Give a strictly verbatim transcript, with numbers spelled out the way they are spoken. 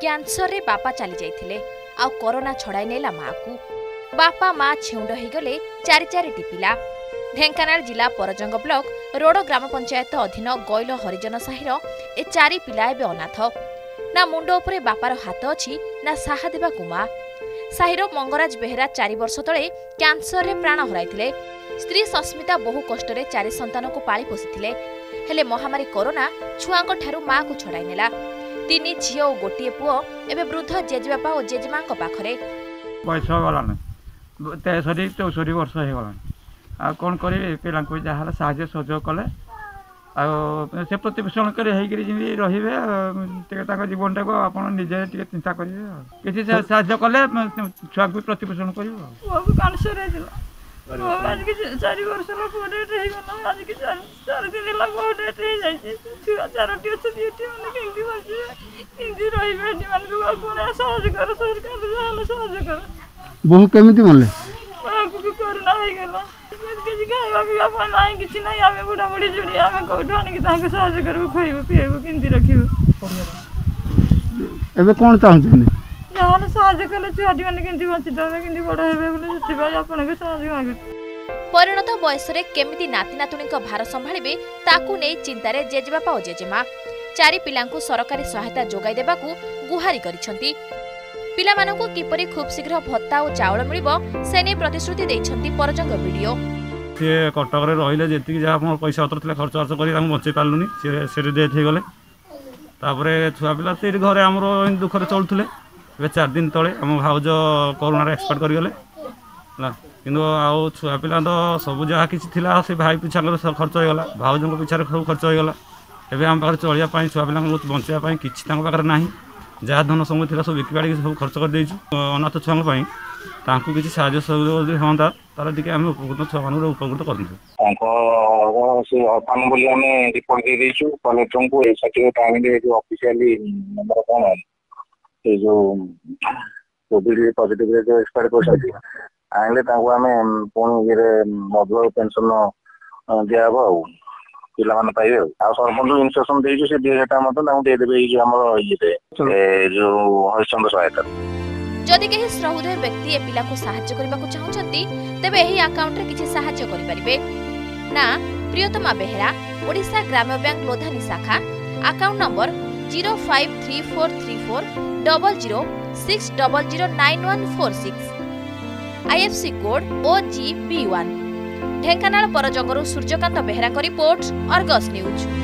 Cancer रे बापा चली जाइथिले आ कोरोना छड़ाई नेला माँ को बापा माँ छेउंड हो गले चारि चारिटी पिला। ढेंकानाल जिला परजंग ब्लॉक रोड ग्राम पंचायत अधीन गैल हरिजन साहिर ए चारि पिला एबे अनाथ। ना मुंड उपरे बापार हाथ अछि ना साहा देबाकु माँ। साहिर मंगराज बेहेरा चारि वर्ष तले कैंसर रे प्राण हराइथिले। स्त्री सस्मिता बहु कष्ट रे चारि संतान को पाली पोषिथिले। हेले महामारी कोरोना छुआंक ठारू माँ को छड़ाई नेला। तीन झील और गोटे पुओ एवं वृद्ध जेजेबापा और जेजेमा पाखरे बयस गलान तेसठी चौसठी वर्ष हो गलान आ कौन करेंगे पिला जहाँ साहय सहयोग कले से प्रतिपोषण कर रे जीवन टाक आप निजे चिंता करेंगे किसी साहय कले छुआ को प्रतिपोषण कर आज के चारि वर्ष ला को डेट हे गला आज के चार चार दिन ला को डेट हे जाई छुआ चारोटी अछि दियोटी माने केंदी बसी केंदी रही बेटी मान को कोन सहयोग कर सरकार जाले सहयोग कर बहु केमिति मनले बाबू को कोरोना हे गला के खाइबा पिबा पा नाही किछि नाही आमे बुढ़ा बुढ़ी जुड़ी आमे कोठो आनी कि ताके सहयोग करबो खइबो पिएबो केंदी रखिबो एबे कोन चाहछनी यार साहय कले छुआटी माने केंदी बचि दबे केंदी बड़ हेबे बोले जति आपन के सहयोग मागे। परिणत बयस रे केमिति नाती नातुणीक भार संभाळिबे ताकू नै चिंतारे जेजेबापा और जेजेमा चारि पिलांकु सरकारी सहायता जोगाई देबाकू गुहारी करिसंती। पिलामानकु किपरि खूब शीघ्र भत्ता और चावल मिलिबो से नै प्रतिश्रुति दैछंती परजंग वीडियो। से कटक रे रहिले जेति जा हमर पैसा उतर थले खर्च खर्च करी हम बचे पालुनी से से डेथ हे गले तापरे छुआ पिला से घरे हमरो दुख रे चलथले ए चार दिन तले हम भाउज कोरोना रे एक्सपर्ट करी गले ना किंतु आउ छुआ पिला तो सब जहाँ किसी थिला से भाई पिछा खर्च हो गला भाउज पिछा सब खर्च हो गला एबे हम पाखरे चलिया पाई छुआ पिला बंचिया पाई किछि तांको पाखरे नाही जहाँ धन समय थिला सब बिकी बाड़ी सब खर्च कर देइछु अनाथ छुआ पाई तांको किछि साहाय्य सहयोग होंदा तारा टिके हम उपकृत छुआ मानु उपकृत करनु तांको से अपन बोली हमें रिपोर्ट दे देइछु कलेक्टर को ए सर्टिफिकेट आने जो ऑफिशियली नंबर कोन है ये जो कोविड पॉजिटिव रे जो एक्सपायर कर सकती आइले ताको हमें पुणी ये मधुर पेंशन दिया हबो पिला माने पाइबे आ सरपंच इंस्ट्रक्शन देइछु से दे हेटा मत ताको दे देबे जे हमर इते ए जो हरिचंद्र सहायता जदि केही श्रहुदय व्यक्ति ए पिला को सहायता करबाकू चाहउछंती तबे एही अकाउंट रे किछि सहायता करि परिबे ना प्रियतमा बेहेरा ओडिशा ग्राम्य बैंक लोधानी शाखा account number zero five three four three four double zero six double zero nine one four six IFSC code O G B one Dhenkanal परजंगरू Suryakant Behera report Argus news.